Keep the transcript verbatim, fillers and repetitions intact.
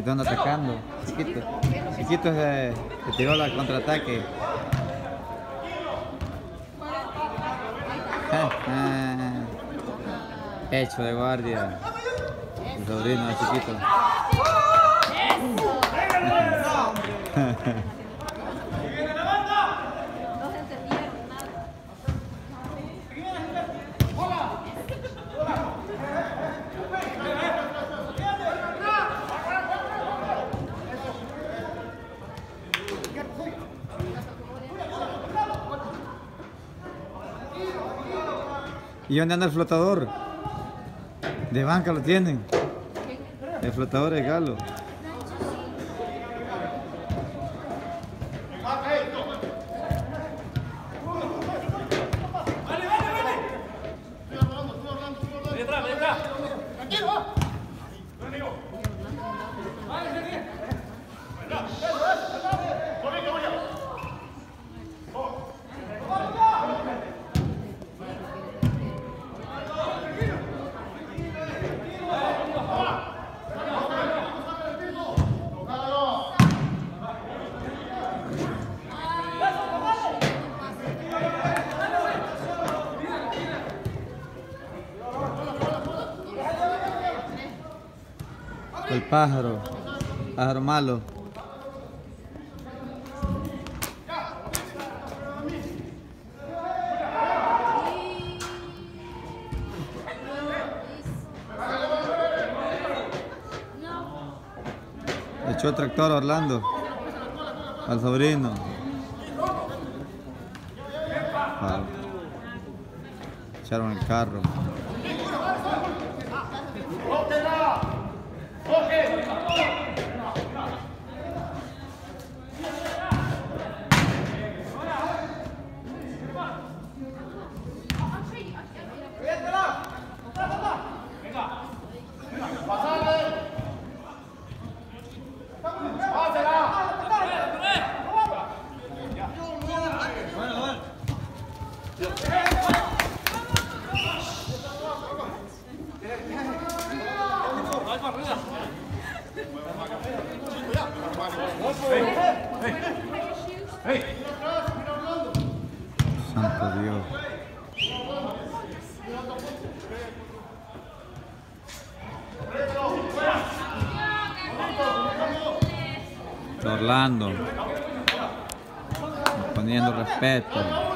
Chiquito anda atacando. Chiquito. Chiquito se, se tiró la contraataque. Ah, ah. Hecho de guardia. El sobrino de Chiquito. ¿Y dónde anda el flotador? De banca lo tienen. El flotador de Galo. El pájaro, pájaro malo. Echó el tractor a Orlando, al sobrino. Ah, echaron el carro. Santo Dios. Orlando poniendo respeto.